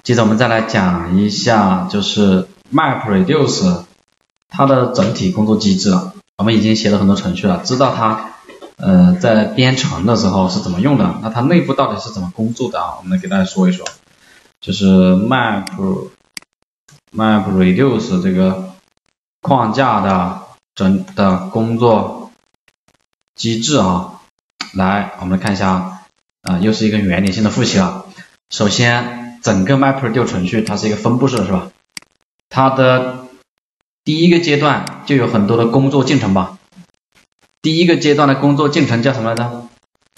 接着我们再来讲一下就是 MapReduce 它的整体工作机制了。我们已经写了很多程序了，知道它在编程的时候是怎么用的，那它内部到底是怎么工作的啊？我们来给大家说一说，就是 MapReduce 这个框架的工作机制啊。来，我们来看一下又是一个原理性的复习了。首先，整个 MapReduce 程序它是一个分布式的，是吧？它的第一个阶段就有很多的工作进程吧。第一个阶段的工作进程叫什么来着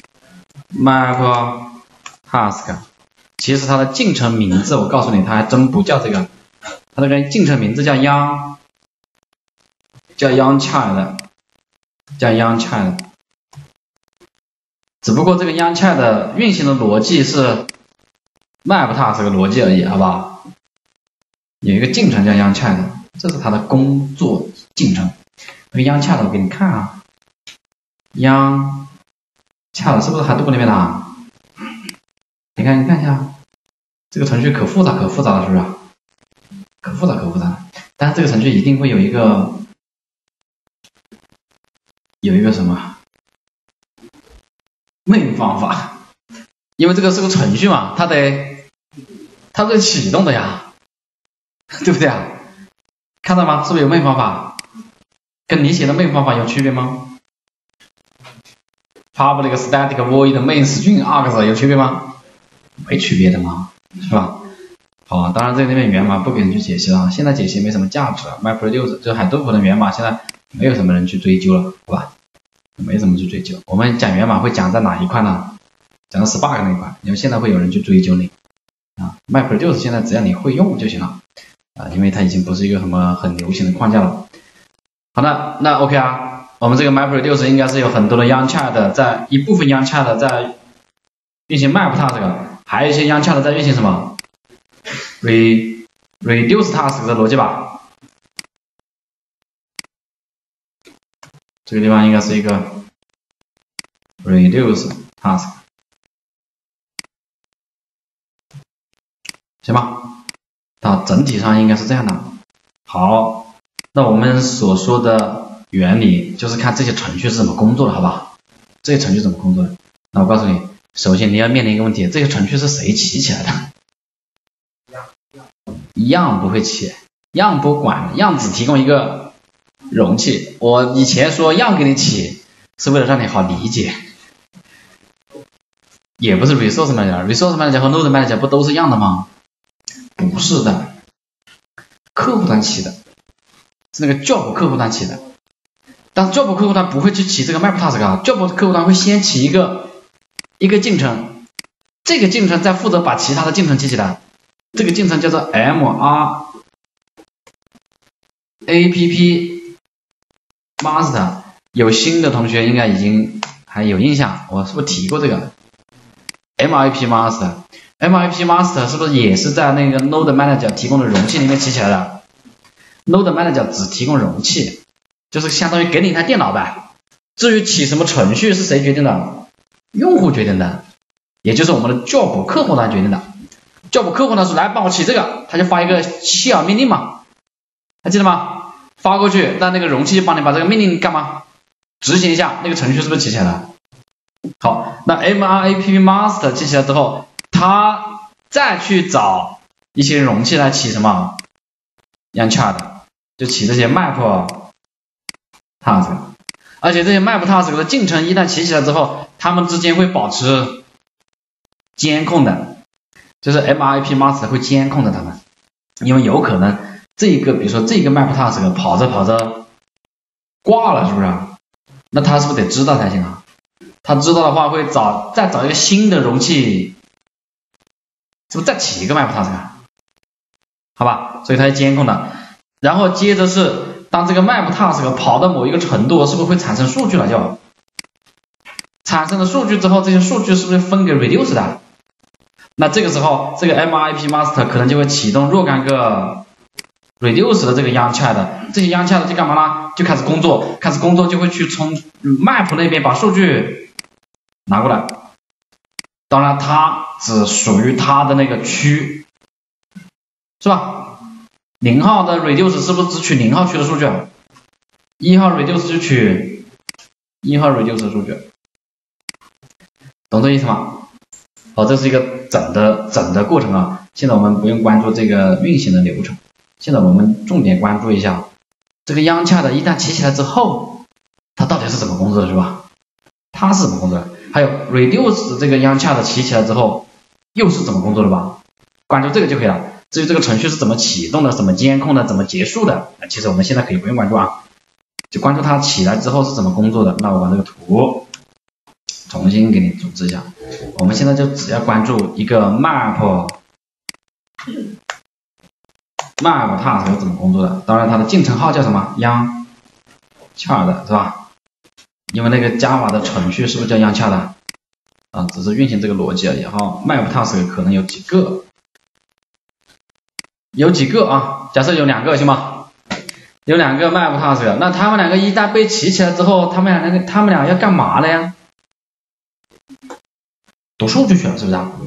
？MapTask。其实它的进程名字，我告诉你，它还真不叫这个，它这个进程名字叫 Young Child。只不过这个 Young Child 的运行的逻辑是 MapTask 的逻辑而已，好不好？有一个进程叫 Young Child， 这是它的工作进程。那个 Young Child 我给你看啊 ，Young Child 是不是还读那边的啊？你看一下，这个程序可复杂了，是不是？可复杂。但是这个程序一定会有一个什么main方法，因为这个是个程序嘛，它得启动的呀。对不对啊？看到吗？是不是有main方法？跟你写的main方法有区别吗？ Public static void main string args 有区别吗？没区别的嘛，是吧？好，当然这边源码不给人去解析了，现在解析没什么价值了。MapReduce 就是海多普的源码，现在没有什么人去追究了，好吧？没什么去追究。我们讲源码会讲在哪一块呢？讲到 Spark 那一块，因为现在会有人去追究你啊。MapReduce 现在只要你会用就行了。因为它已经不是一个什么很流行的框架了。好的，那 OK 啊，我们这个 MapReduce 应该是有很多的 Young Child 在一部分 Young Child 在运行 MapTask， 还有一些 Young Child 在运行什么 Reduce Task 的逻辑吧。这个地方应该是一个 Reduce Task， 行吧？整体上应该是这样的。好，那我们所说的原理就是看这些程序是怎么工作的，好吧？这些程序怎么工作的？那我告诉你，首先你要面临一个问题，这些程序是谁起起来的？样不会起，样不管，样只提供一个容器。我以前说样给你起，是为了让你好理解，也不是 resource manager 和 node manager 不都是样的吗？不是的，客户端起的，是那个 job 客户端起的。但是 job 客户端不会去起这个 MapTask 啊 ，job 客户端会先起一个进程，这个进程再负责把其他的进程起起来。这个进程叫做 MRAPP Master， 有新的同学应该已经还有印象，我是不是提过这个 MRAPP Master？MRAPP Master 是不是也是在那个 Node Manager 提供的容器里面起起来的？ Node Manager 只提供容器，就是相当于给你一台电脑呗。至于起什么程序是谁决定的？用户决定的，也就是我们的 Job 客户端决定的。Job 客户端说来帮我起这个，他就发一个希尔命令嘛，还记得吗？发过去，那个容器就帮你把这个命令干嘛？执行一下，那个程序是不是起起来了？好，那 MRAPP Master 起起来之后，他再去找一些容器来起什么 Young Child， 就起这些 MapTask， 而且这些 MapTask 的进程一旦起来之后，它们之间会保持监控的，就是 MRAPP Master 会监控的它们，因为有可能这个比如说这个 MapTask 跑着挂了，是不是？那他是不是得知道才行啊？他知道的话会再找一个新的容器，是不是再起一个 MapTask 啊？好吧，所以它是监控的。然后接着是当这个 MapTask 跑到某一个程度，是不是会产生数据了？就产生了数据之后，这些数据是不是分给 Reduce 的？那这个时候这个 MRAPP Master 可能就会启动若干个 Reduce 的这个 Young Child， 这些 Young Child 就干嘛呢？就开始工作就会去从 Map 那边把数据拿过来。当然它只属于它的那个区， 是吧？0号的 reduce 是不是只取0号区的数据？1号 reduce 就取1号 reduce 的数据，懂这意思吗？好，这是一个整的过程啊。现在我们不用关注这个运行的流程，现在我们重点关注一下这个央洽的一旦起起来之后，它到底是怎么工作的，是吧？它是怎么工作的？还有 reduce 这个央洽的起起来之后又是怎么工作的吧？关注这个就可以了。至于这个程序是怎么启动的，怎么监控的，怎么结束的，其实我们现在可以不用关注啊，就关注它起来之后是怎么工作的。那我把这个图重新给你组织一下，我们现在就只要关注一个 map task 怎么工作的。当然它的进程号叫什么？央洽的是吧？因为那个 Java 的程序是不是叫央洽的啊？只是运行这个逻辑而已。好 map task 可能有几个啊？假设有2个行吗？有2个 map task， 那他们2个一旦被起起来之后，他们俩要干嘛了呀？读数据去了，是不是啊？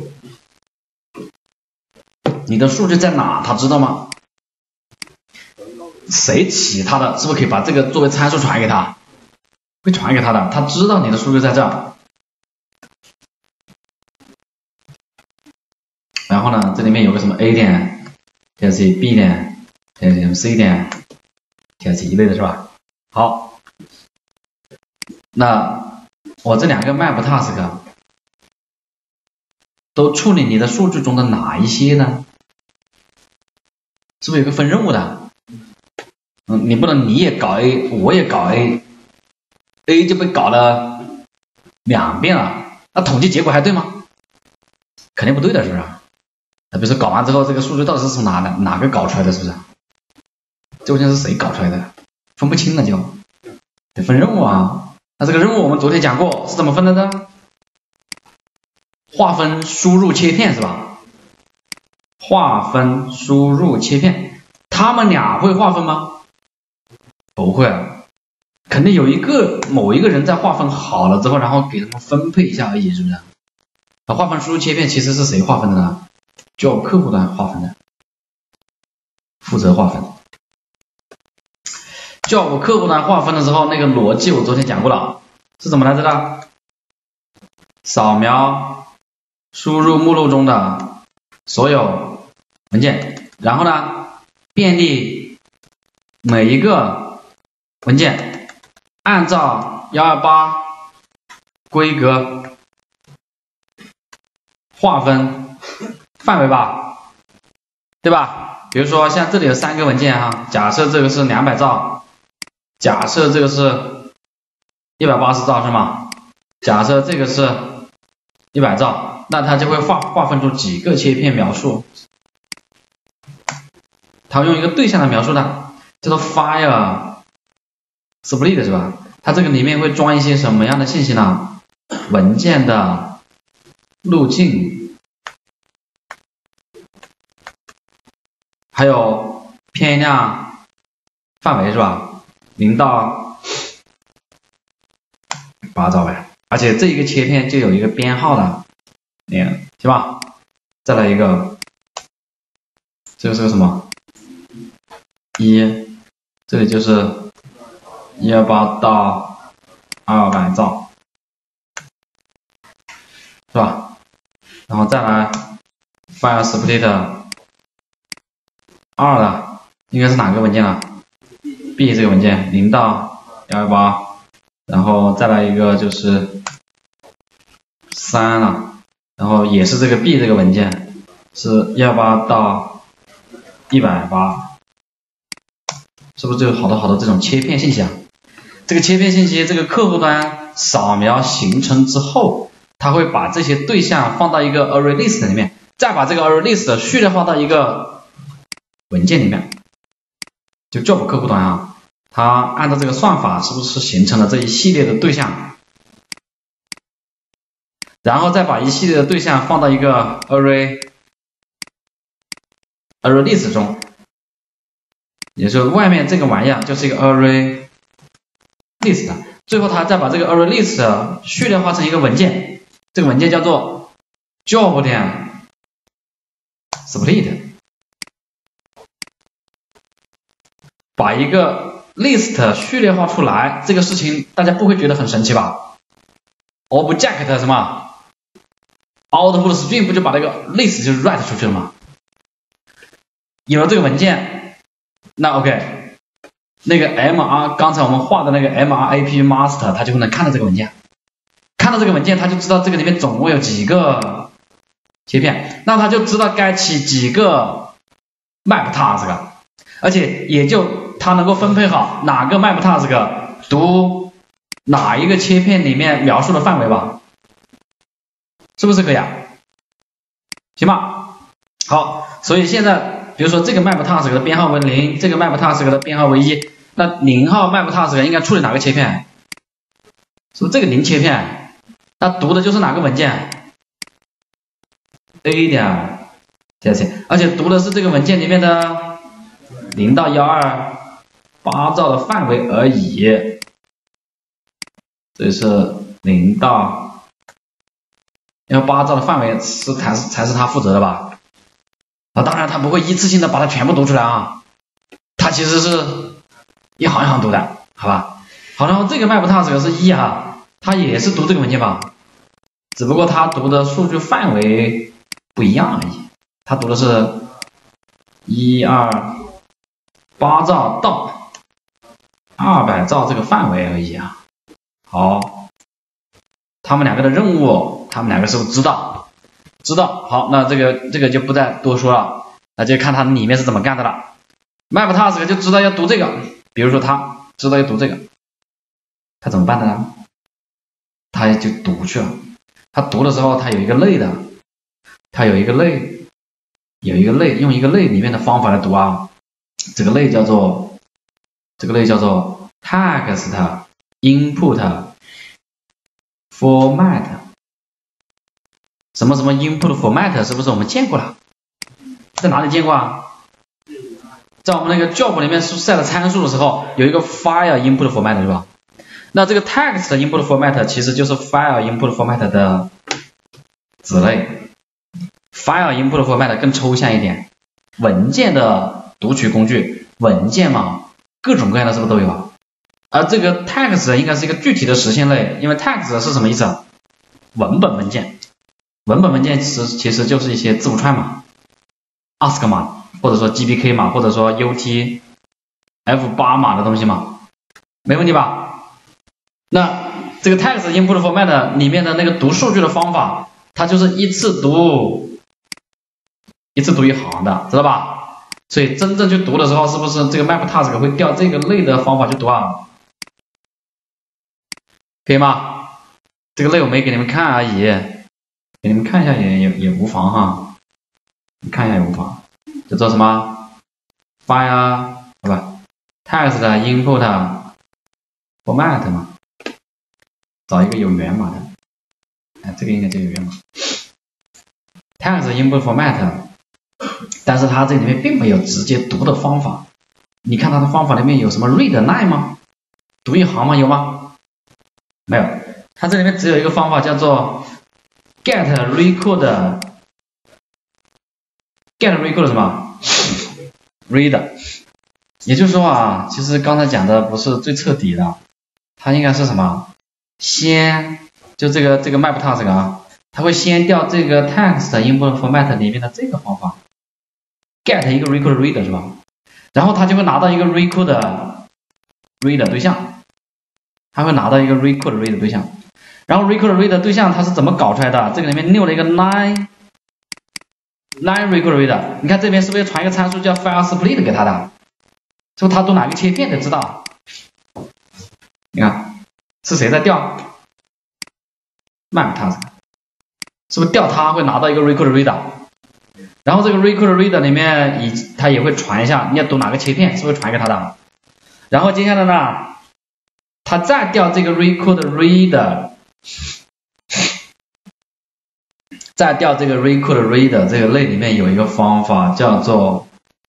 你的数据在哪？他知道吗？谁起他的？是不是可以把这个作为参数传给他？会传给他的，他知道你的数据在这儿。然后呢，这里面有个什么 A 点 TLC B 点 TLC C 点 TLC 一类的是吧？好，那我这2个 map task 都处理你的数据中的哪一些呢？是不是有个分任务的？你不能你也搞 A， 我也搞 A 就被搞了2遍了，那统计结果还对吗？肯定不对的，是不是？那比如说搞完之后，这个数据到底是从哪个搞出来的，是不是？究竟是谁搞出来的？分不清了就得分任务啊。那这个任务我们昨天讲过是怎么分的呢？划分、输入、切片是吧？划分、输入、切片，他们俩会划分吗？不会啊，肯定有某一个人在划分好了之后，然后给他们分配一下而已，是不是？那划分、输入、切片其实是谁划分的呢？就客户端划分的，负责划分。就我客户端划分的时候，那个逻辑我昨天讲过了，是怎么来着的？扫描输入目录中的所有文件，然后呢，便利每一个文件按照128规格划分范围吧，对吧？比如说像这里有3个文件哈，假设这个是200兆，假设这个是180兆是吗？假设这个是100兆，那它就会划分出几个切片描述，它会用一个对象的描述呢，叫做 file split 是吧？它这个里面会装一些什么样的信息呢？文件的路径，还有片量范围是吧？0到8兆呗。而且这一个切片就有一个编号的，行吧？再来一个，这个是个什么？1，这里就是128到200兆，是吧？然后再来 file split 2的应该是哪个文件啊 ？B 这个文件0到128，然后再来一个就是3了，然后也是这个 B 这个文件是128到180，是不是就有好多这种切片信息啊？这个切片信息，这个客户端扫描形成之后，它会把这些对象放到一个 array list 里面，再把这个 array list 序列化到一个文件里面。就 job 客户端啊，它按照这个算法是不是形成了这一系列的对象，然后再把一系列的对象放到一个 array list 中，也就是外面这个玩意儿就是一个 array list， 最后它再把这个 array list 序列化成一个文件，这个文件叫做 job 点 split， 把一个 list 序列化出来，这个事情大家不会觉得很神奇吧 ？object 什么 output string 不就把那个 list 就 write 出去了吗？有了这个文件，那 OK， 那个 MR 刚才我们画的那个 MRAP master 它就能看到这个文件，看到这个文件它就知道这个里面总共有几个切片，那它就知道该起几个 map task， 而且也就它能够分配好哪个 map task 读哪一个切片里面描述的范围吧，是不是可以啊？行吧？好，所以现在比如说这个 map task 的编号为0，这个 map task 的编号为1，那0号 map task 应该处理哪个切片？是不是这个0切片？那读的就是哪个文件 ？A 点加切，而且读的是这个文件里面的0到12 8兆的范围而已。这是0到18兆的范围才是他负责的吧？当然他不会一次性的把它全部读出来啊，他其实是一行一行读的，好吧？好，然后这个 map task 是1哈，它也是读这个文件吧，只不过它读的数据范围不一样而已，它读的是128兆到200兆这个范围而已啊。好，他们两个的任务，他们两个是不是知道？知道，好，那这个就不再多说了，那就看它里面是怎么干的了。map task 就知道要读这个，比如说他知道要读这个，他怎么办的呢？他就读去了。他读的时候，他有一个类的，他有一个类，用一个类里面的方法来读啊。这个类叫做text input format。什么什么 input format 是不是我们见过了？在哪里见过啊？在我们那个 job 里面set参数的时候，有一个 file input format 是吧？那这个 text input format 其实就是 file input format 的子类。file input format 更抽象一点，文件的读取工具，文件嘛，各种各样的是不是都有啊？而这个 text 应该是一个具体的实现类，因为 text 是什么意思啊？文本文件。文本文件其实就是一些字符串嘛 ，ASCII 码，或者说 GPK 码，或者说 UTF-8 码的东西嘛，没问题吧？那这个 text input format 里面的那个读数据的方法，它就是一次读一行的，知道吧？所以真正去读的时候，是不是这个 map task 会调这个类的方法去读啊？可以吗？这个类我没给你们看而已。给你们看一下也无妨哈，你看一下也无妨，叫做什么 file 好吧 text input format 嘛，找一个有源码的，这个应该就有源码 text input format， 但是它这里面并没有直接读的方法，你看它的方法里面有什么 read line 吗？读一行吗？有吗？没有，它这里面只有一个方法叫做get record 什么 read， 也就是说啊，其实刚才讲的不是最彻底的，它应该是什么？先就这个 map task 啊，它会先调这个 text input format 里面的这个方法 get 一个 record read 是吧？然后它就会拿到一个 record read 对象，它会拿到一个 record read 对象。然后 record read 对象它是怎么搞出来的？这个里面溜了一个 line record read， 你看这边是不是传一个参数叫 file split 给它的？是不是它读哪个切片得知道？你看是谁在调 ？map task 是不是调它会拿到一个 record read？ 然后这个 record read 里面它也会传一下你要读哪个切片，是不是传给它的？然后接下来呢，它再调这个 record read。再调这个 record read 这个类里面有一个方法叫做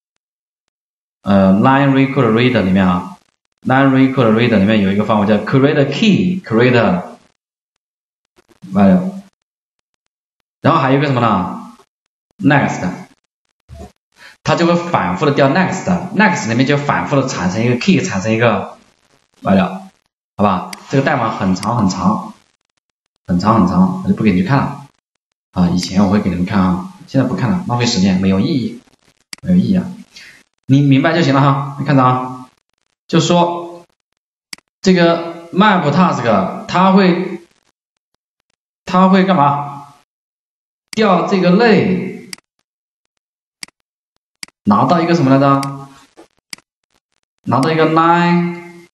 line record read 里面啊 line record read 里面有一个方法叫 create key create value， 然后还有一个什么呢 next， 它就会反复的调 next 里面就反复的产生一个 key， 产生一个 value， 好吧？这个代码很长，我就不给你去看了啊。以前我会给你们看啊，现在不看了，浪费时间，没有意义啊。你明白就行了哈。你看着啊，就说这个 map task 它会干嘛？调这个类，拿到一个什么来着？拿到一个 line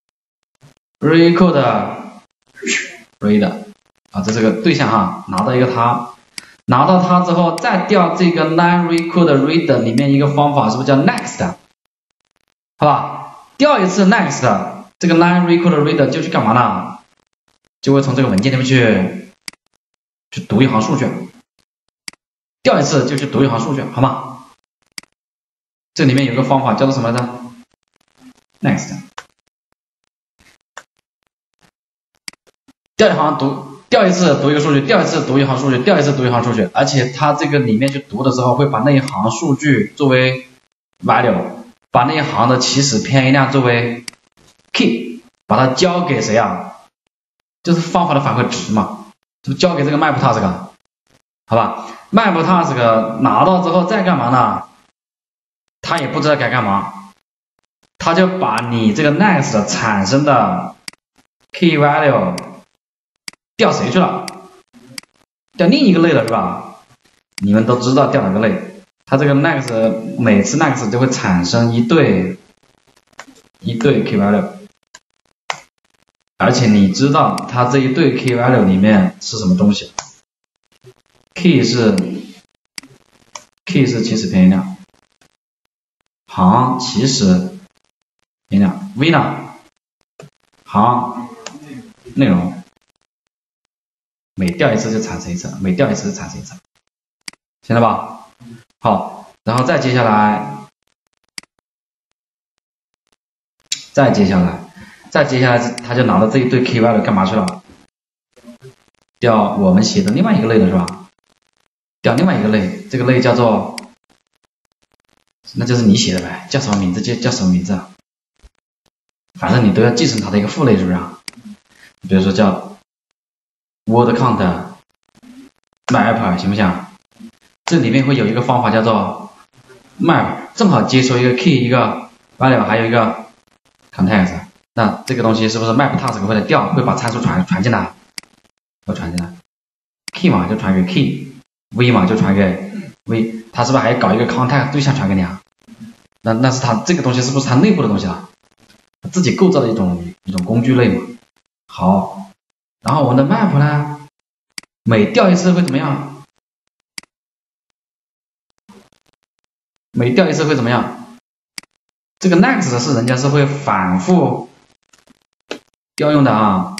record read 啊，这是个对象哈，拿到一个它，拿到它之后再调这个 line record read 里面一个方法是不是叫 next？ 好吧，调一次 next， 这个 line record read 就去干嘛呢？就会从这个文件里面去读一行数据，调一次就去读一行数据，好吗？这里面有个方法叫做什么来着 ？next， 调一次读一个数据，调一次读一行数据，调一次读一行数据，而且它这个里面去读的时候会把那一行数据作为 value， 把那一行的起始偏移量作为 key， 把它交给谁啊？就是方法的返回值嘛，就交给这个 map task， 好吧 ？map task 拿到之后再干嘛呢？他也不知道该干嘛，他就把你这个 next 产生的 key value 调谁去了？调另一个类了是吧？你们都知道调哪个类？它这个 next 每次 next 就会产生一对 key value， 而且你知道它这一对 key value 里面是什么东西 ？key 是起始偏移量，行起始偏移量 ，v 呢？行内容。每调一次就产生一次，每调一次就产生一次，行了吧？好，然后再接下来他就拿到这一堆 key value 干嘛去了？调我们写的另外一个类了是吧？调另外一个类，这个类叫做，那就是你写的呗，叫什么名字就叫什么名字，反正你都要继承它的一个父类，是不是啊？比如说叫word count map 行不行？这里面会有一个方法叫做 map， 正好接收一个 key 一个 value 还有一个 context， 那这个东西是不是 map task 会来调，会把参数传进来，要传进来 key 嘛就传给 key， v 嘛就传给 v， 它是不是还搞一个 context 对象传给你啊？那是它这个东西是不是它内部的东西了？自己构造的一种工具类嘛。好，然后我们的 map 呢，每调一次会怎么样？每调一次会怎么样？这个 next 是人家是会反复调用的啊，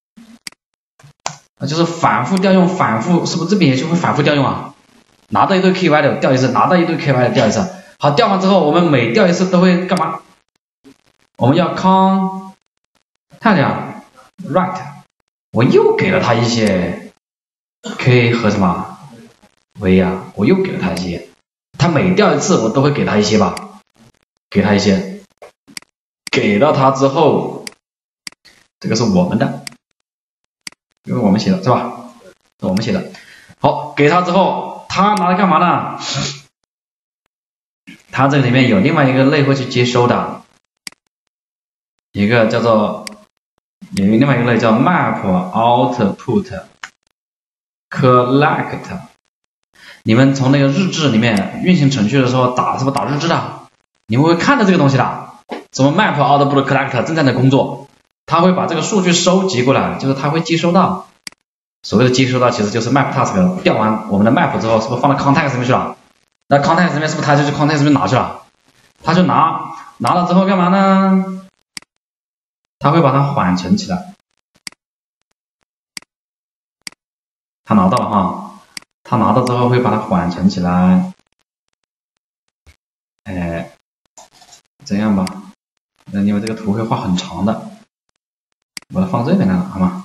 就是反复调用，反复是不是这边也就会反复调用啊？拿到一堆 key value 调一次，拿到一堆 key value 调一次。好，调完之后，我们每调一次都会干嘛？我们要 content right， 我又给了他一些 k 和什么 v 啊，我又给了他一些，他每调一次我都会给他一些吧，给他一些，给到他之后，这个是我们的，因为我们写的是吧？是我们写的。好，给他之后，他拿来干嘛呢？它这里面有另外一个类会去接收的，一个叫做有另外一个类叫 map output collect。你们从那个日志里面运行程序的时候是不是打日志的？你们会看到这个东西的，什么 map output collect 正在那工作，它会把这个数据收集过来，就是它会接收到。所谓的接收到其实就是 map task 调完我们的 map 之后，是不是放到 context 里面去了？那 context 里面是不是他就去 context 里面拿去了？他就拿了之后干嘛呢？他会把它缓存起来。他拿到了哈，他拿到之后会把它缓存起来。这样吧，因为这个图会画很长的，我放这边来了，好吗？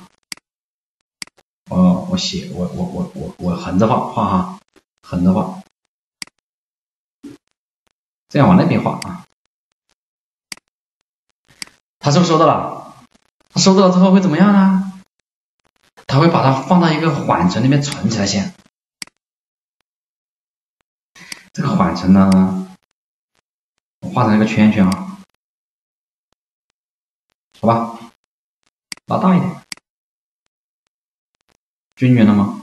我横着画哈，横着画。 这样往那边画啊。他是不是收到了？他收到了之后会怎么样呢？他会把它放到一个缓存里面存起来先。这个缓存呢，我画成一个圈圈啊，好吧，拉大一点，均匀了吗？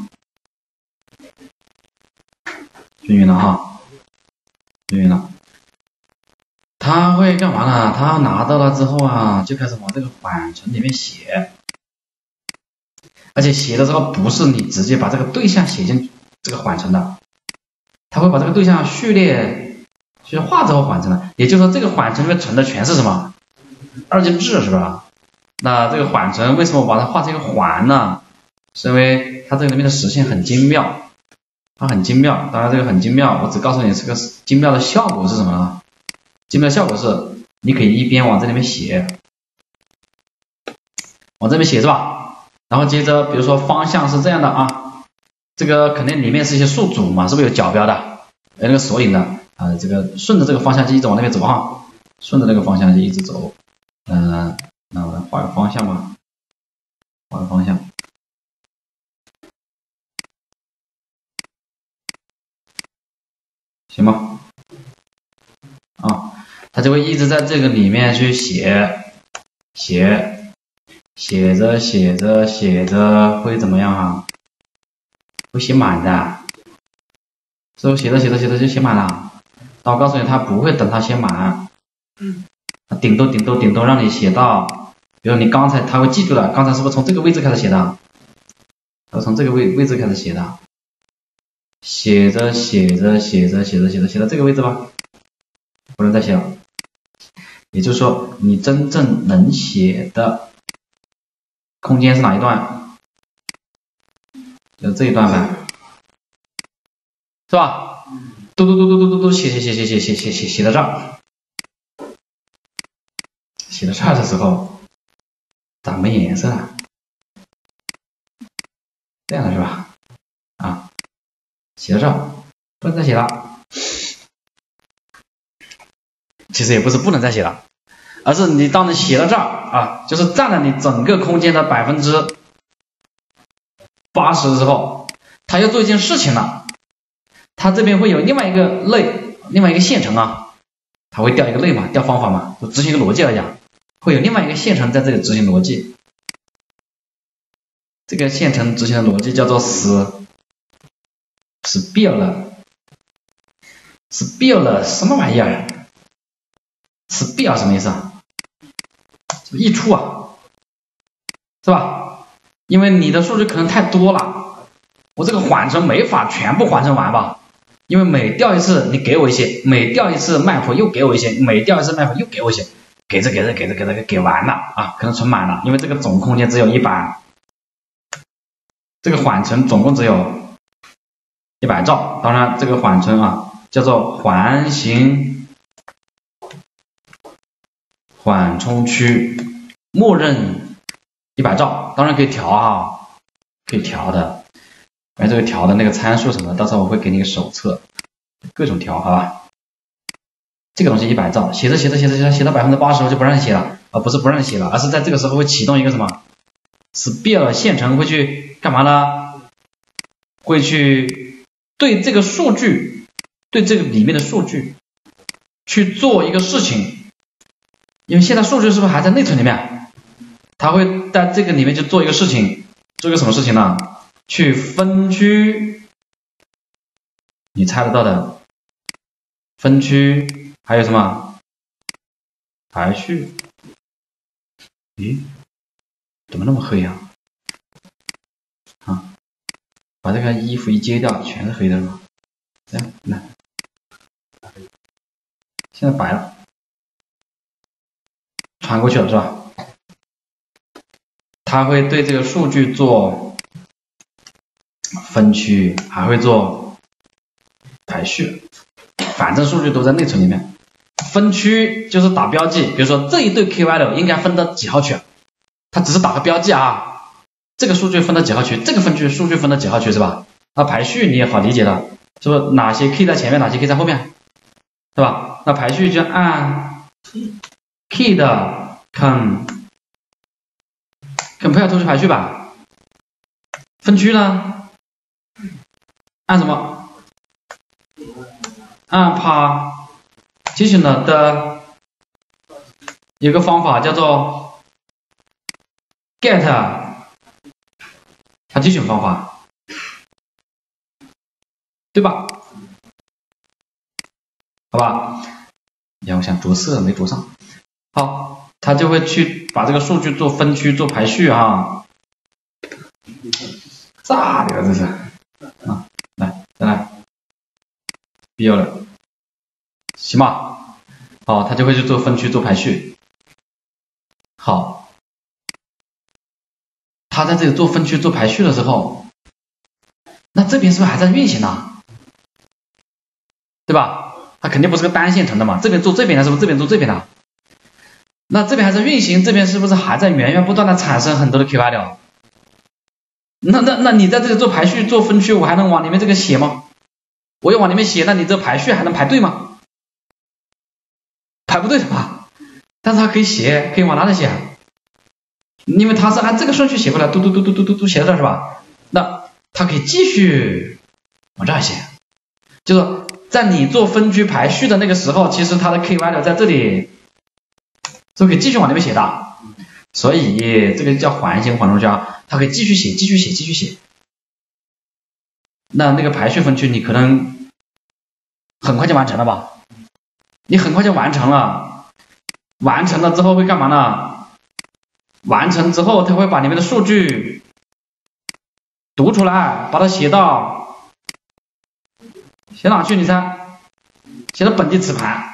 均匀了哈，均匀了。他会干嘛呢？他拿到了之后啊，就开始往这个缓存里面写，而且写的时候不是你直接把这个对象写进这个缓存的，他会把这个对象序列去画之后缓存的，也就是说这个缓存里面存的全是什么二进制，是吧？那这个缓存为什么我把它画成一个环呢？是因为它这个里面的实现很精妙，它很精妙。当然这个很精妙，我只告诉你这个精妙的效果是什么呢？精妙的效果是你可以一边往这里面写，往这边写是吧？然后接着比如说方向是这样的啊，这个肯定里面是一些数组嘛，是不是有角标的，有那个索引的啊？这个顺着这个方向就一直往那边走哈，顺着那个方向就一直走。那我来画个方向吧，画个方向。行吧？啊，他就会一直在这个里面去写着会怎么样啊？会写满的，是不是写着就写满了？那我告诉你，他不会等它写满，顶多让你写到，比如你刚才他会记住了，刚才是不是从这个位置开始写的？他从这个位置开始写的，写着到这个位置吧，不能再写了。也就是说，你真正能写的空间是哪一段？就这一段呗，是吧？嘟写到这儿，写到这儿的时候，长没颜色了，这样的是吧？啊，写到这儿，不能再写了。其实也不是不能再写了，而是你当你写到这儿啊，就是占了你整个空间的80%之后，它要做一件事情了。它这边会有另外一个类，另外一个线程啊，它会调一个类嘛，调方法嘛，就执行一个逻辑来讲，会有另外一个线程在这里执行逻辑。这个线程执行的逻辑叫做SBIL 什么玩意儿？SBIL 什么意思啊？溢出啊，是吧？因为你的数据可能太多了，我这个缓存没法全部缓存完吧，因为每调一次你给我一些，每调一次 map 又给我一些，每调一次 map 又给我一些，给完了啊，可能存满了，因为这个总空间只有100，这个缓存总共只有100兆，当然这个缓存啊叫做环形缓冲区，默认100兆，当然可以调啊，可以调的。反正这个调的那个参数什么的，到时候我会给你个手册，各种调，好吧？这个东西100兆，写到80%我就不让你写了，不是不让你写了，而是在这个时候会启动一个什么 SBIL 线程，会去干嘛呢？会去对这个数据，对这个里面的数据去做一个事情。因为现在数据是不是还在内存里面？它会在这个里面就做一个事情，做一个什么事情呢？去分区，你猜得到的分区，还有什么排序？咦，怎么那么黑啊？啊，把这个衣服一揭掉，全是黑的了。这样，来，现在白了。传过去了是吧？它会对这个数据做分区，还会做排序，反正数据都在内存里面。分区就是打标记，比如说这一对 key value 应该分到几号区，它只是打个标记啊，这个数据分到几号区，这个分区数据分到几号区是吧？那排序你也好理解的，是不是哪些 key 在前面，哪些 key 在后面，是对吧？那排序就按 key 的 compare to 去排序吧。分区呢？按什么？按 partition 的有个方法叫做 get partition 方法，对吧？好吧？你看我想着色没着上，好，他就会去把这个数据做分区做排序啊，炸的这是啊，来再来，必要的，行吧？好，他就会去做分区做排序。好，他在这里做分区做排序的时候，那这边是不是还在运行呢？对吧？它肯定不是个单线程的嘛，这边做这边的是不是这边做这边的？那这边还在运行，这边是不是还在源源不断的产生很多的 key value？ 那你在这里做排序做分区，我还能往里面这个写吗？我要往里面写，那你这排序还能排对吗？排不对的吧？但是它可以写，可以往哪里写？因为它是按这个顺序写过来，嘟写到这儿是吧？那它可以继续往这儿写，就是在你做分区排序的那个时候，其实它的 key value 在这里就可以继续往里面写的，所以这个叫环形缓冲区啊，它可以继续写。那个排序分区你可能很快就完成了吧？你很快就完成了，完成了之后会干嘛呢？完成之后它会把里面的数据读出来，把它写哪去？你猜？写到本地磁盘，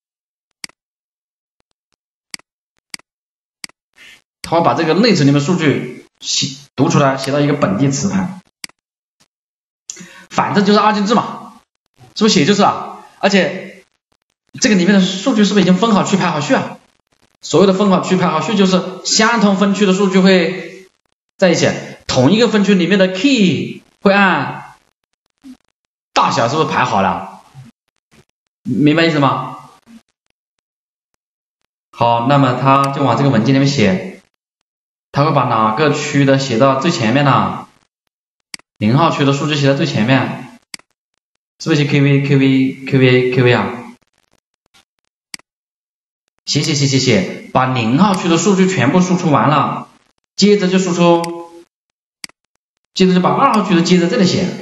它会把这个内存里面数据读出来，写到一个本地磁盘。反正就是二进制嘛，是不是写就是啊？而且这个里面的数据是不是已经分好区排好序啊？所谓的分好区排好序就是相同分区的数据会在一起，同一个分区里面的 key 会按大小是不是排好了？明白意思吗？好，那么它就往这个文件里面写，它会把哪个区的写到最前面呢？0号区的数据写在最前面，是不是写 KV 啊？写，把0号区的数据全部输出完了，接着就输出，接着就把2号区的接着这里写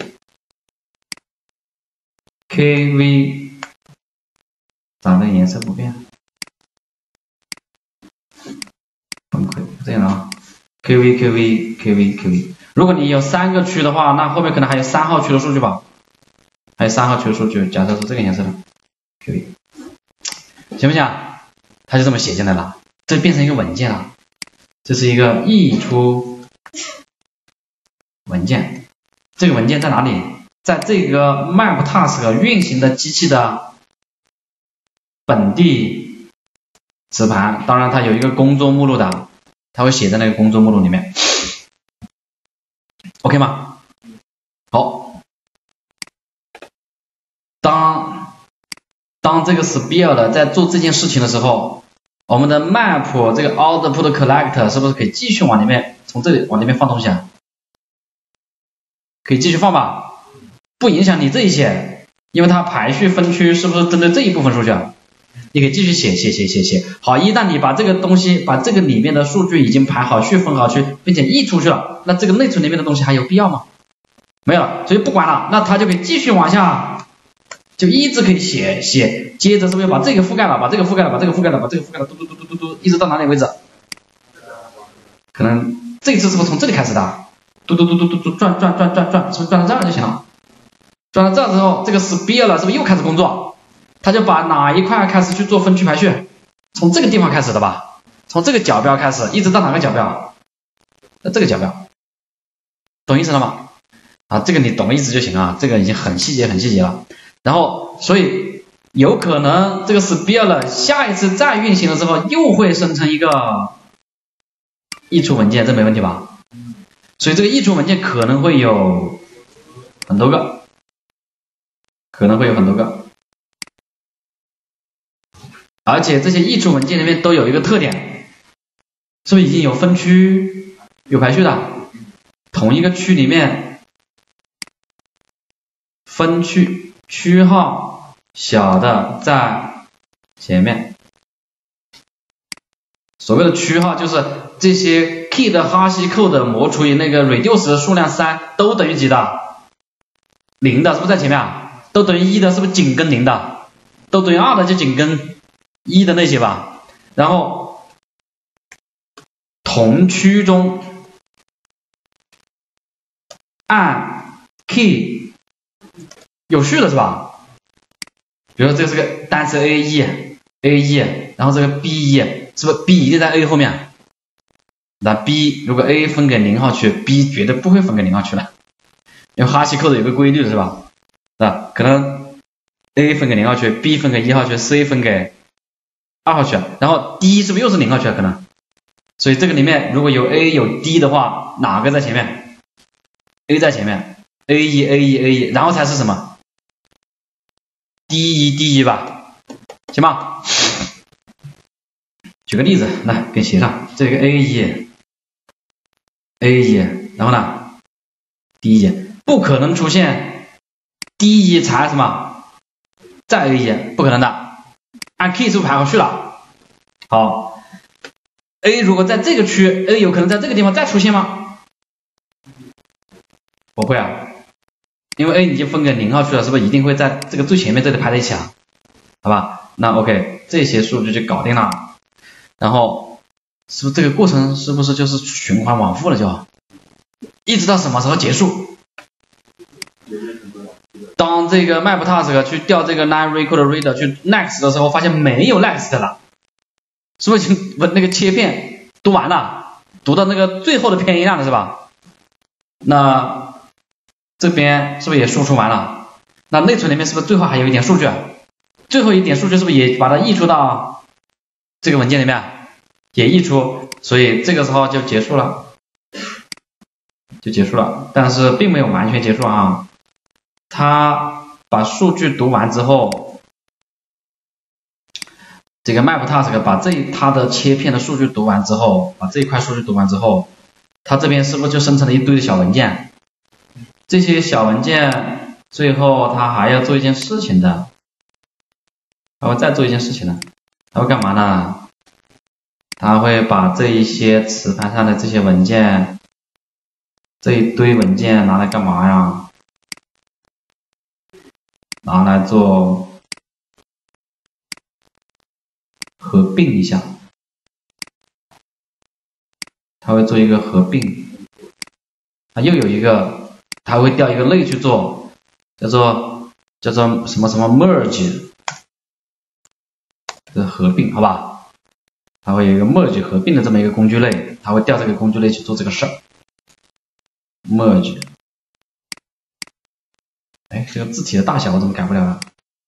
KV， 咋这个颜色不变？崩溃，这样的啊 KV。如果你有3个区的话，那后面可能还有3号区的数据吧，还有3号区的数据，假设是这个颜色的 KV， 行不行？它就这么写进来了，这变成一个文件了，这是一个溢出文件。这个文件在哪里？在这个 map task 运行的机器的本地磁盘，当然它有一个工作目录的，它会写在那个工作目录里面。OK 吗？好，当这个 Spill 在做这件事情的时候，我们的 map 这个 output collect 是不是可以继续往里面，从这里往里面放东西啊？可以继续放吧，不影响你这一些，因为它排序分区是不是针对这一部分数据啊？你可以继续写。好，一旦你把这个东西，把这个里面的数据已经排好序分好序，并且溢出去了，那这个内存里面的东西还有必要吗？没有了，所以不管了，那它就可以继续往下，就一直可以写，接着是不是把这个覆盖了，把这个覆盖了，嘟，一直到哪里为止？可能这次是不是从这里开始的？嘟，转，是不是转到这儿就行了？转到这儿之后，这个 Spill 是不是又开始工作？他就把哪一块开始去做分区排序，从这个地方开始的吧，从这个角标开始，一直到哪个角标？这个角标，懂意思了吗？啊，这个你懂意思就行啊，这个已经很细节了。然后，所以有可能这个 Spill 下一次再运行的时候，又会生成一个溢出文件，这没问题吧？所以这个溢出文件可能会有很多个。 而且这些溢出文件里面都有一个特点，是不是已经有分区有排序的？同一个区里面分区区号小的在前面。所谓的区号就是这些 key 的哈希扣的模除以那个 reduce 数量3都等于几的？0的，是不是在前面啊？都等于1的，是不是紧跟0的？都等于2的就紧跟1的那些吧。然后同区中按 key 有序的是吧？比如说这是个单词 A1，然后这个 B1，是不是 B 一定在 A 后面？那 B 如果 A 分给0号区 ，B 绝对不会分给0号区的，因为哈希扣的有个规律是吧？可能 A 分给0号区 ，B 分给1号区 ，C 分给2号区，然后 D 是不是又是0号区可能？所以这个里面如果有 A 有 D 的话，哪个在前面 ？A 在前面 ，A1，然后才是什么 ？D1 吧，行吧？举个例子，来给写上，这个 A1，然后呢 D1，不可能出现 D1才什么再 A1，不可能的，按 key 数排好序了。好 ，A 如果在这个区 ，A 有可能在这个地方再出现吗？不会啊，因为 A 已经分给0号区了，是不是一定会在这个最前面这里排在一起啊？好吧，那 OK， 这些数据就搞定了。然后是不是这个过程是不是就是循环往复了就？一直到什么时候结束？当这个 map task 去调这个 line record reader 去 next 的时候，发现没有 next 了，是不是已经那个切片读完了，读到那个最后的片音量了是吧？那这边是不是也输出完了？那内存里面是不是最后还有一点数据？最后一点数据是不是也把它溢出到这个文件里面？也溢出，所以这个时候就结束了，但是并没有完全结束啊。它把数据读完之后，这个 map task 把它的切片的数据读完之后，把这一块数据读完之后，它这边是不是就生成了一堆的小文件？这些小文件最后它还要做一件事情的，它会再做一件事情的，它会干嘛呢？它会把这一些磁盘上的这些文件，这一堆文件拿来干嘛呀？拿来做合并一下，它会做一个合并，它又有一个，它会调一个类去做，叫做什么什么 merge 的合并，好吧？它会有一个 merge 合并的这么一个工具类，它会调这个工具类去做这个事儿。merge， 哎，这个字体的大小我怎么改不了了？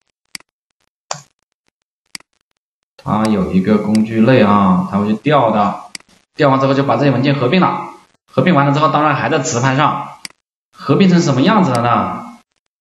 它有一个工具类啊，它会去调的，调完之后就把这些文件合并了，合并完了之后，当然还在磁盘上，合并成什么样子了呢？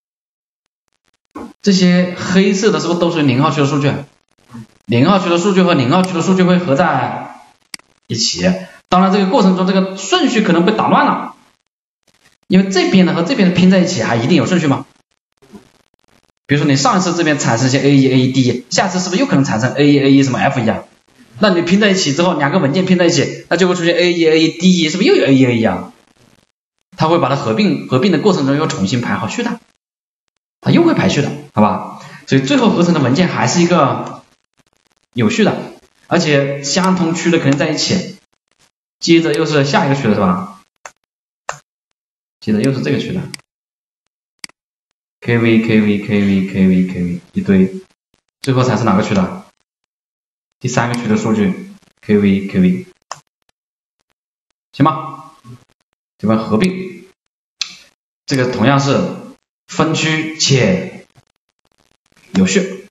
这些黑色的是不是都是0号区的数据？0号区的数据和0号区的数据会合在一起，当然这个过程中这个顺序可能被打乱了，因为这边的和这边的拼在一起还一定有顺序吗？比如说你上一次这边产生一些 A1、A1、D1， 下次是不是又可能产生 A1、A1 什么 F1 啊？那你拼在一起之后，两个文件拼在一起，那就会出现 A1、A1、D1， 是不是又有 A1、A1 啊？它会把它合并的过程中又重新排好序的，它又会排序的，好吧？所以最后合成的文件还是一个有序的，而且相同区的肯定在一起，接着又是下一个区的是吧？接着又是这个区的 KV 一堆，最后才是哪个区的？第三个区的数据 KV， 行吗？这边合并，这个同样是分区且有序，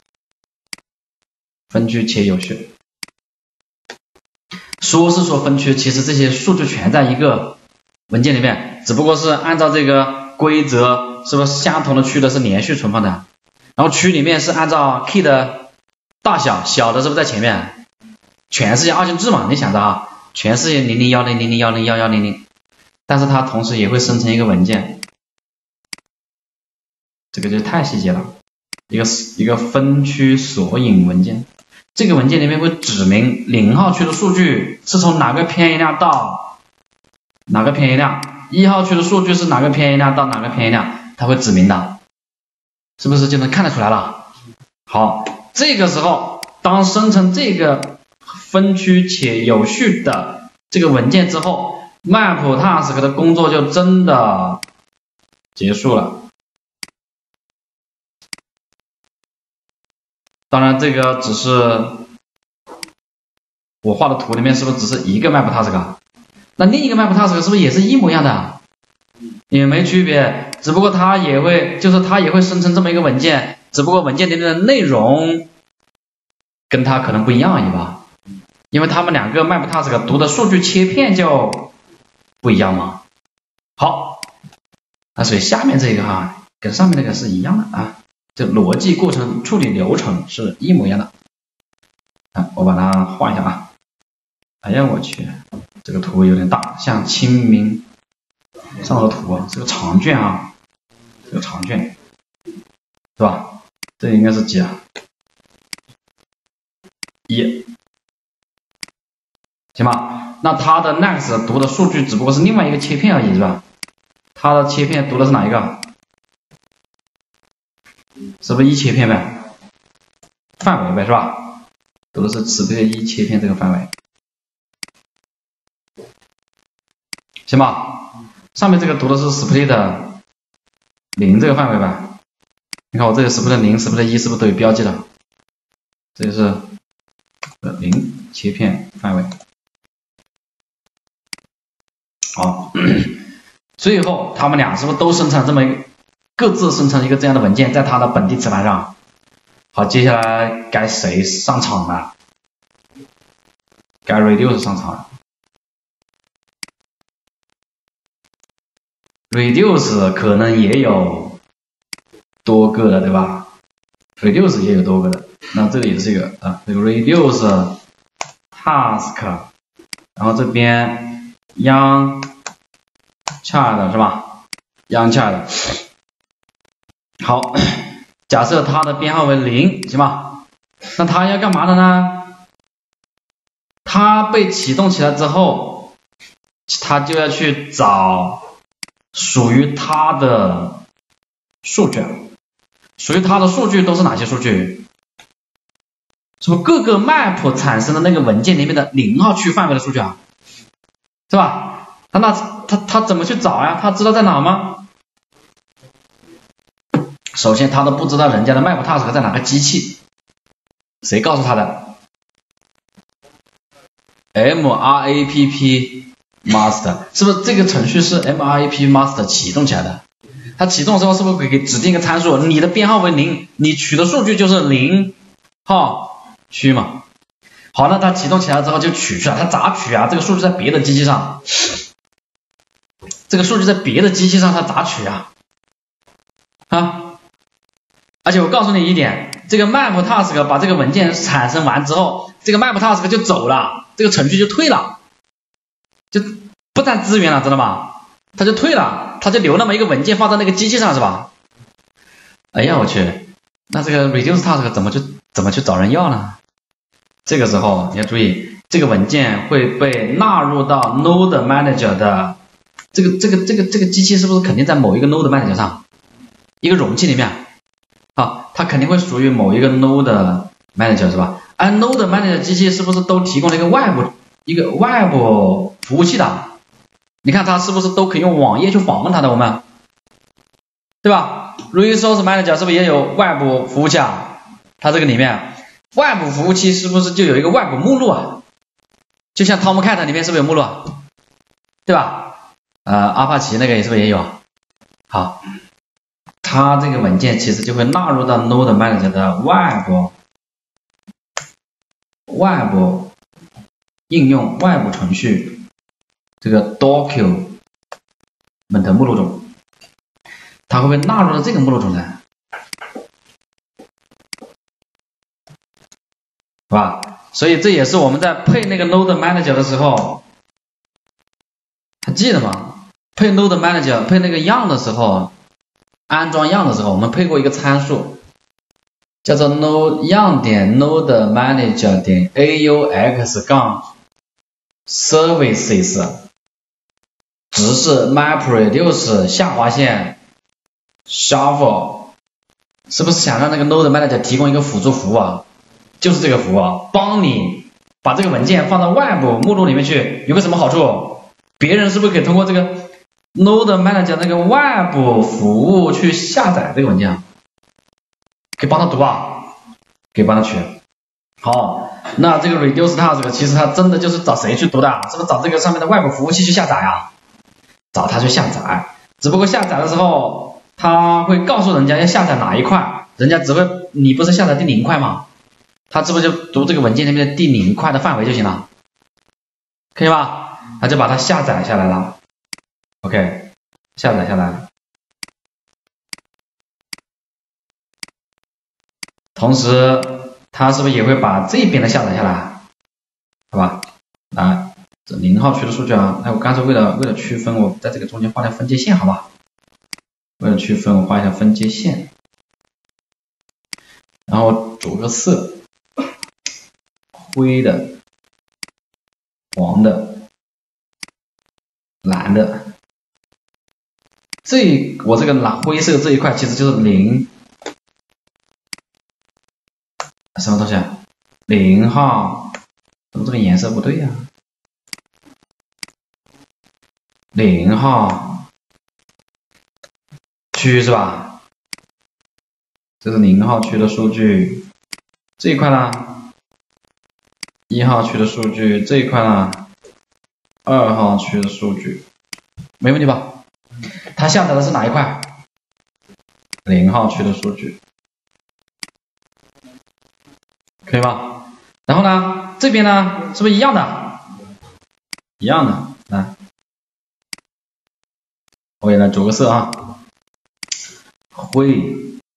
说是说分区，其实这些数据全在一个文件里面，只不过是按照这个规则，是不是相同的区的是连续存放的，然后区里面是按照 key 的大小，小的是不是在前面？全世界二进制嘛，你想着啊，全世界001000101100，但是它同时也会生成一个文件，这个就太细节了，一个分区索引文件，这个文件里面会指明0号区的数据是从哪个偏移量到哪个偏移量，1号区的数据是哪个偏移量到哪个偏移量，它会指明的，是不是就能看得出来了？好，这个时候当生成这个分区且有序的这个文件之后， MapTask 的工作就真的结束了。当然这个只是我画的图里面是不是只是一个 MapTask？ 那另一个 MapTask 是不是也是一模一样的？也没区别，只不过它也会生成这么一个文件，只不过文件里面的内容跟它可能不一样而已吧，因为他们两个 MapTask 读的数据切片就不一样嘛。好，那所以下面这个哈跟上面那个是一样的啊，这逻辑过程处理流程是一模一样的。我把它画一下啊。哎呀我去，这个图有点大，像清明上的图啊，是个长卷啊，这个长卷是吧？这应该是几啊？1，行吧？那它的 next 读的数据只不过是另外一个切片而已，是吧？它的切片读的是哪一个？是不是1切片呗？范围呗，是吧？读的是split 1切片这个范围，行吧？上面这个读的是 split 0这个范围吧？你看我这里 split 0、split 1是不是都有标记的？这就是0切片范围。好，最后他们俩是不是都生成这么一个，各自生成一个这样的文件，在它的本地磁盘上？好，接下来该谁上场了？该 Reduce 上场了。Reduce 可能也有多个的，对吧 ？Reduce 也有多个的。那这里也是一个这个 Reduce Task， 然后这边 Young Child 是吧 ？Young Child。好，假设它的编号为0，行吧？那它要干嘛的呢？它被启动起来之后，它就要去找属于它的数据，属于它的数据都是哪些数据？是不是各个 map 产生的那个文件里面的0号区范围的数据啊？是吧？他怎么去找呀？他知道在哪吗？首先他都不知道人家的 MapTask 在哪个机器，谁告诉他的？ MRAPP Master， 是不是这个程序是 MRAPP Master 启动起来的？它启动之后是不是可以给指定一个参数，你的编号为0，你取的数据就是0号区嘛？好，那它启动起来之后就取出来，它咋取啊？这个数据在别的机器上，这个数据在别的机器上它咋取啊？而且我告诉你一点，这个 MapTask 把这个文件产生完之后，这个 MapTask 就走了，这个程序就退了，就不占资源了，知道吗？它就退了，它就留那么一个文件放在那个机器上，是吧？哎呀我去，那这个 Reduce Task 怎么去找人要呢？这个时候你要注意，这个文件会被纳入到 Node Manager 的这个机器，是不是肯定在某一个 Node Manager 上，一个容器里面？它肯定会属于某一个 Node Manager 是吧？而 Node Manager 机器是不是都提供了一个外部服务器的？你看它是不是都可以用网页去访问它的？我们对吧 ？Resource Manager 是不是也有外部服务器啊？它这个里面外部服务器是不是就有一个外部目录啊？就像 Tomcat 里面是不是有目录啊？对吧？阿帕奇那个是不是也有？好。它这个文件其实就会纳入到 Node Manager 的外部应用、外部程序这个 Document 目录中，它会被纳入到这个目录中呢？ 吧？所以这也是我们在配那个 Node Manager 的时候，还记得吗？配 Node Manager 配那个样的时候，安装样的时候，我们配过一个参数，叫做 node 样点 Node Manager 点 aux 杠 services， 值是 MapReduce 下划线 shuffle， 是不是想让那个 Node Manager 提供一个辅助服务啊？就是这个服务啊，帮你把这个文件放到外部目录里面去，有个什么好处？别人是不是可以通过这个 Node Manager 那个外部服务去下载这个文件？可以帮他读啊，可以帮他取。好，那这个 Reduce Task 其实它真的就是找谁去读的？是不是找这个上面的外部服务器去下载啊？找他去下载，只不过下载的时候，他会告诉人家要下载哪一块，人家只会，你不是下载第0块吗？他是不是就读这个文件里面的第0块的范围就行了？可以吧？他就把它下载下来了。OK， 下载下来了。同时，他是不是也会把这边的下载下来？好吧，来，这0号区的数据啊，那我刚才为了区分，我在这个中间画条分界线，好吧？为了区分，我画一下分界线，然后主个色，灰的、黄的、蓝的。我这个灰色这一块其实就是0，什么东西啊？0号，怎么这个颜色不对呀？0号区是吧？这是0号区的数据，这一块呢，1号区的数据，这一块呢，2号区的数据，没问题吧？它下载的是哪一块？0号区的数据，可以吧？然后呢，这边呢，是不是一样的？一样的，来，我也来着个色啊，灰、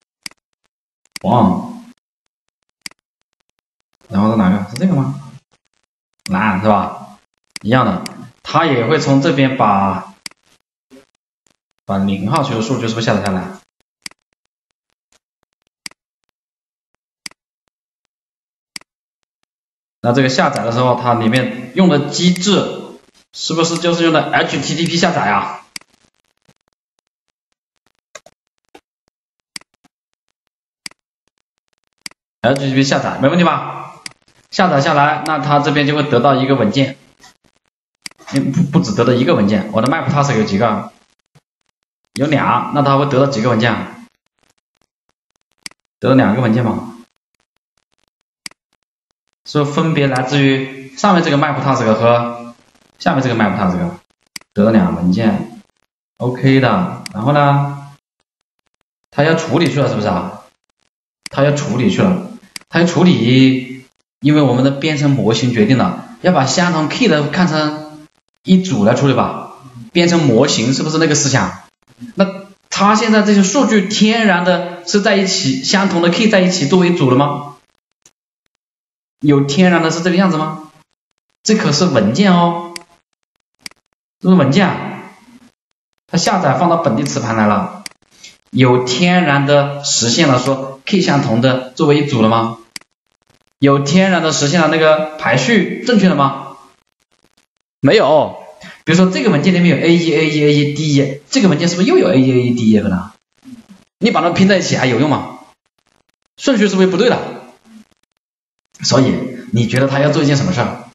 黄，然后是哪个？是这个吗？蓝是吧？一样的，它也会从这边把0号区的数据是不是下载下来？那这个下载的时候，它里面用的机制是不是就是用的 HTTP 下载啊？HTTP 下载没问题吧？下载下来，那它这边就会得到一个文件，不只得到一个文件，我的 map task 有几个？有2，那它会得到几个文件？得到2个文件吗？是分别来自于上面这个 map task 和下面这个 map task， 得到2文件 ，OK 的。然后呢，它要处理去了，是不是啊？它要处理去了，它要处理，因为我们的编程模型决定了要把相同 key 的看成一组来处理吧，编程模型是不是那个思想？那它现在这些数据天然的是在一起，相同的 key 在一起作为一组的吗？有天然的是这个样子吗？这可是文件哦，这是文件啊，它下载放到本地磁盘来了，有天然的实现了说 key 相同的作为一组了吗？有天然的实现了那个排序正确了吗？没有。比如说这个文件里面有 A1、A1、A1、D1， 这个文件是不是又有 A1、A1、D1 个呢？你把它拼在一起还有用吗？顺序是不是不对的？所以你觉得他要做一件什么事儿？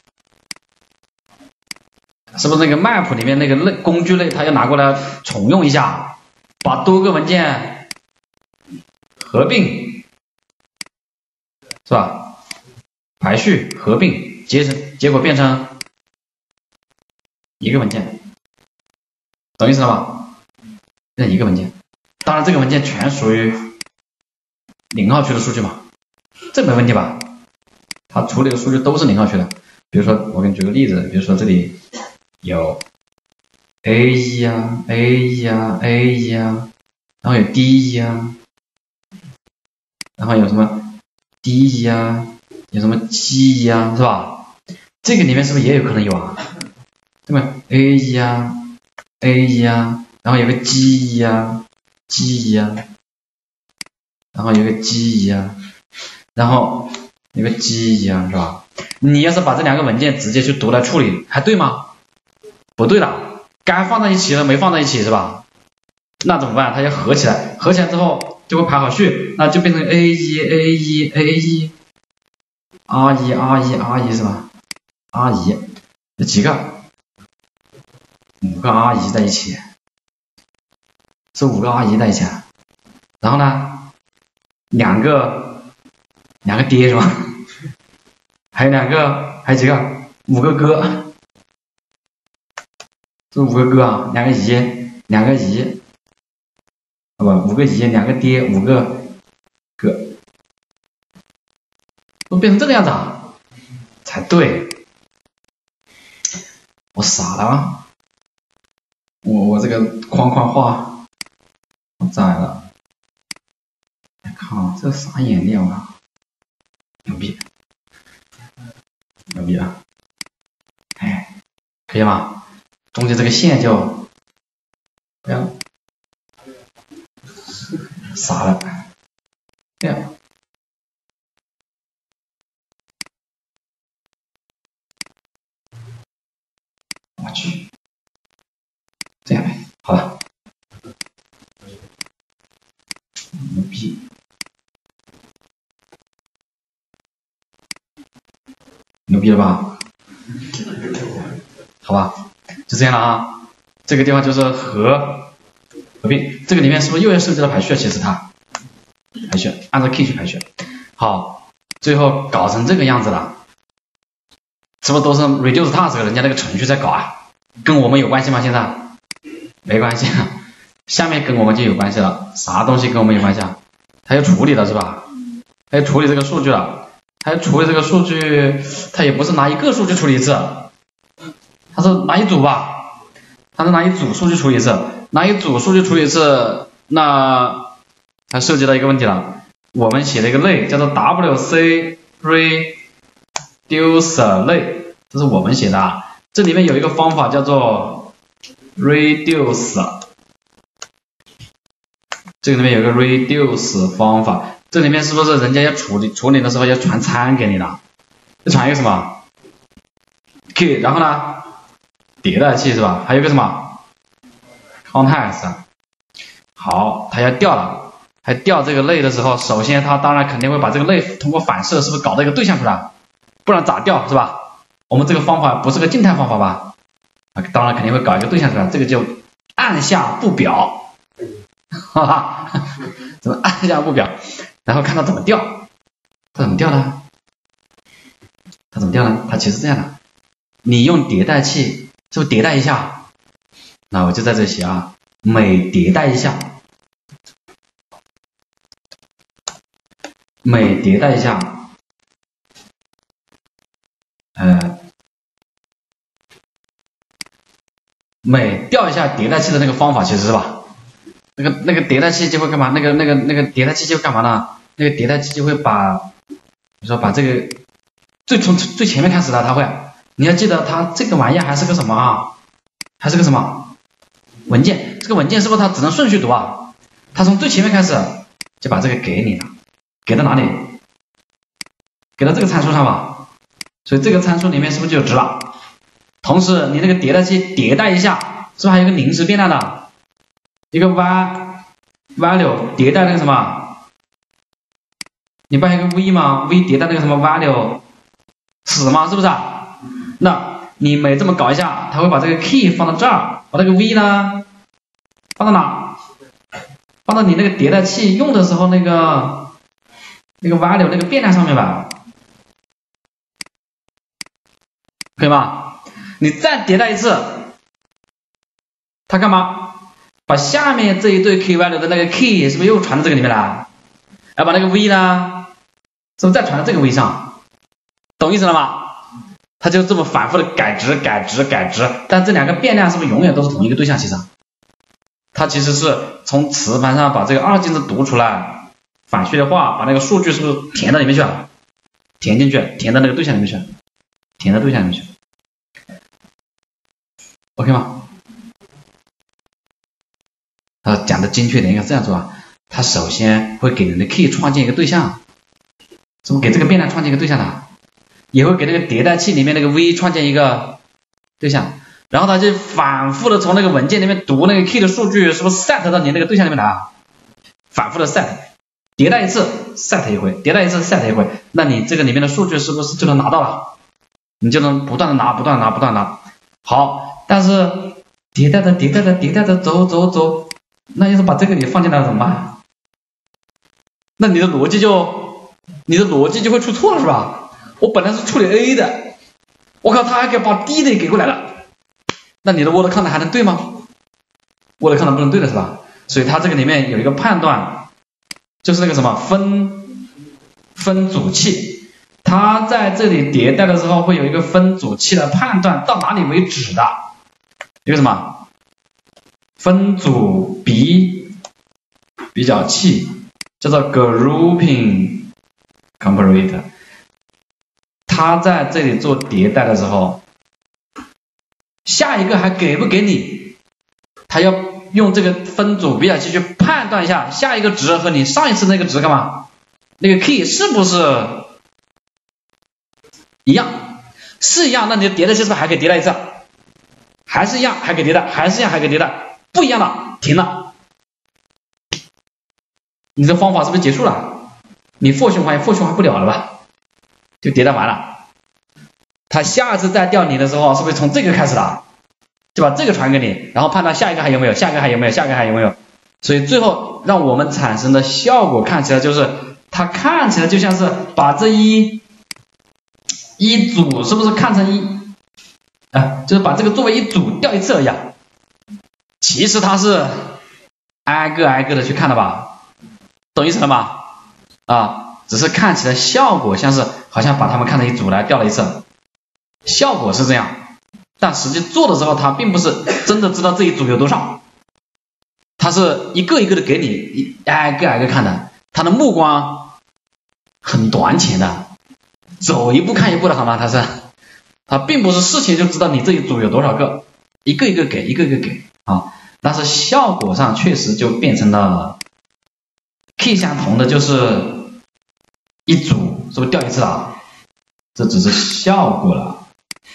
是不是那个 map 里面那个工具类，他要拿过来重用一下，把多个文件合并，是吧？排序合并，结果变成一个文件，懂意思了吧？变成一个文件，当然这个文件全属于0号区的数据嘛，这没问题吧？它处理的数据都是0号区的。比如说我给你举个例子，比如说这里有 A1 啊 A1 啊 A1 啊，然后有 D1 啊，然后有什么 D1 啊有什么 G 呀，是吧？这个里面是不是也有可能有啊？对吧 ？A 呀 ，A 呀，然后有个 G 呀 ，G 呀，然后有个 G 呀，然后有个 G 呀，是吧？你要是把这两个文件直接去读来处理，还对吗？不对的，该放在一起了没放在一起是吧？那怎么办？它要合起来，合起来之后就会排好序，那就变成 A1 R1 是吧？R1有几个？5个 R1 在一起，是5个 R1 在一起，然后呢，两个爹是吧？还有几个？5个哥，这5个哥啊，2个姨，不，5个姨，2个爹，5个哥，都变成这个样子啊，才对。我傻了啊！我这个框画窄了，靠，这啥颜料啊？牛逼啊！哎，可以吗？中间这个线就这样，傻了，这样。我去，这样呗，好了，牛逼，牛逼了吧？好吧，就这样了啊。这个地方就是合并，这个里面是不是又要涉及到排序？其实它排序，按照 key 去排序。好，最后搞成这个样子了，是不是都是 reduce task 人家那个程序在搞啊？跟我们有关系吗？现在没关系，下面跟我们就有关系了。啥东西跟我们有关系啊？它要处理的是吧？它要处理这个数据了，它要处理这个数据，它也不是拿一个数据处理一次，它是拿一组吧？它是拿一组数据处理一次，拿一组数据处理一次，那它涉及到一个问题了。我们写了一个类叫做 WC reducer 类，这是我们写的啊。这里面有一个方法叫做 reduce， 这个里面有一个 reduce 方法，这里面是不是人家要处理的时候要传参给你的？要传一个什么 key， 然后呢迭代器是吧？还有一个什么 context。好，它要调了，还调这个类的时候，首先它当然肯定会把这个类通过反射是不是搞到一个对象出来？不然咋调是吧？我们这个方法不是个静态方法吧？当然肯定会搞一个对象出来，这个就按下不表，哈哈，怎么按下不表？然后看它怎么调，它怎么调呢？它其实是这样的，你用迭代器是不是迭代一下？那我就在这写啊，每迭代一下，每迭代一下，每调一下迭代器的那个方法，其实是吧？那个迭代器就会干嘛？那个迭代器就干嘛呢？那个迭代器就会把，比如说把这个从最前面开始的，它会，你要记得它这个玩意还是个什么啊？还是个什么文件？这个文件是不是它只能顺序读啊？它从最前面开始就把这个给你了，给到哪里？给到这个参数上吧。所以这个参数里面是不是就有值了？同时你那个迭代器迭代一下，是不是还有一个临时变量的？一个 value 迭代那个什么？你不还有个 v 吗 ？v 迭代那个什么 value 死吗？是不是啊？那你每这么搞一下，它会把这个 key 放到这儿，把那个 v 呢放到哪？放到你那个迭代器用的时候那个 value 那个变量上面吧，可以吗？你再迭代一次，它干嘛？把下面这一对 key value 的那个 key 是不是又传到这个里面来？要把那个 v 呢，是不是再传到这个 v 上？懂意思了吗？它就这么反复的改值，但这两个变量是不是永远都是同一个对象？其实它其实是从磁盘上把这个二进制读出来，反序列化，把那个数据是不是填到里面去了？ 填进去，填到那个对象里面去，填到对象里面去 ，OK 吗？讲的精确点应该这样做啊，它首先会给你的 key 创建一个对象，是不是给这个变量创建一个对象的？也会给那个迭代器里面那个 v 创建一个对象，然后它就反复的从那个文件里面读那个 key 的数据，是不是 set 到你那个对象里面来？反复的 set， 迭代一次 set 一回，迭代一次 set 一回，那你这个里面的数据是不是就能拿到了？你就能不断的拿，不断的拿，不断的拿。好，但是迭代的走，那要是把这个你放进来了怎么办？那你的逻辑就会出错了是吧？我本来是处理 A 的，我靠，他还给把 D 的给过来了，那你的 word count 还能对吗？ word count 不能对的是吧？所以它这个里面有一个判断，就是那个什么分组器，它在这里迭代的时候会有一个分组器的判断到哪里为止的，一个什么分组比较器，叫做 grouping comparator。它在这里做迭代的时候，下一个还给不给你？它要用这个分组比较器去判断一下下一个值和你上一次那个值干嘛？那个 key 是不是一样？是一样，那你的迭代器是不是还可以迭代一次？还是一样，还可以迭代，还是一样，还可以迭代，不一样了，停了。你的方法是不是结束了？你for循环不了了吧？就迭代完了，他下次再调你的时候，是不是从这个开始了？就把这个传给你，然后判断下一个还有没有，下一个还有没有，下一个还有没有。所以最后让我们产生的效果看起来就是，它看起来就像是把这一组是不是看成就是把这个作为一组调一次而已啊。其实它是挨个的去看的吧，懂意思了吗？只是看起来效果像是好像把它们看成一组来调了一次，效果是这样，但实际做的时候它并不是真的知道这一组有多少，它是一个一个的给你挨个看的，它的目光很短浅的，走一步看一步的好吗？它并不是事情就知道你这一组有多少个，一个一个给啊，但是效果上确实就变成了 key 相同的就是一组，是不是调一次了？这只是效果了，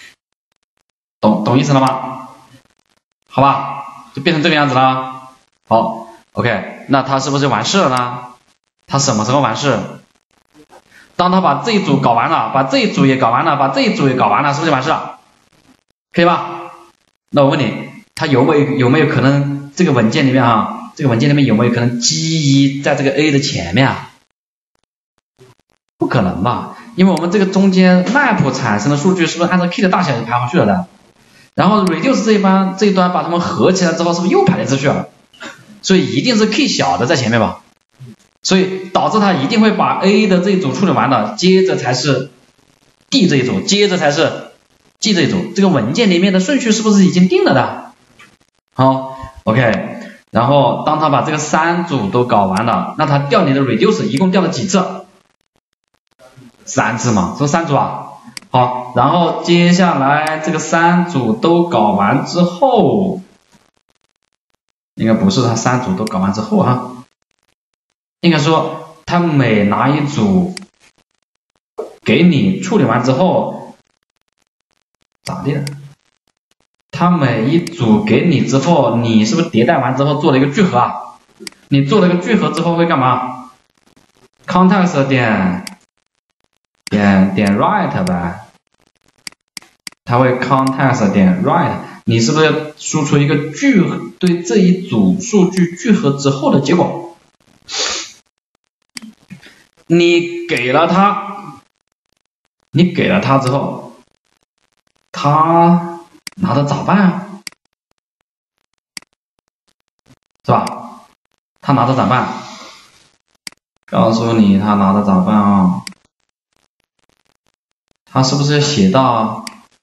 懂意思了吗？好吧，就变成这个样子了。好 ，OK， 那它是不是就完事了呢？它什么时候完事？当他把这一组搞完了，把这一组也搞完了，把这一组也搞完了，是不是就完事了？可以吧？那我问你，它有没有可能这个文件里面这个文件里面有没有可能 G1 在这个 A 的前面啊？不可能吧？因为我们这个中间 map 产生的数据是不是按照 key 的大小排上去了的？然后 reduce 这一端把它们合起来之后，是不是又排列次序了？所以一定是 key 小的在前面吧？所以导致它一定会把 A 的这一组处理完了，接着才是 D 这一组，接着才是 G 这一组。这个文件里面的顺序是不是已经定了的？好 ，OK。然后当他把这个3组都搞完了，那他调你的 reduce 一共调了几次？3次嘛，是不是3组啊？好，然后接下来这个3组都搞完之后，应该不是他3组都搞完之后应该说他每拿一组给你处理完之后，咋的了？他每一组给你之后，你是不是迭代完之后做了一个聚合啊？你做了一个聚合之后会干嘛 ？context 点 write 呗，它会 context 点 write， 你是不是输出一个聚合对这一组数据聚合之后的结果？你给了他之后，他拿着咋办啊？是吧？他拿着咋办？告诉你他拿着咋办啊？他是不是写到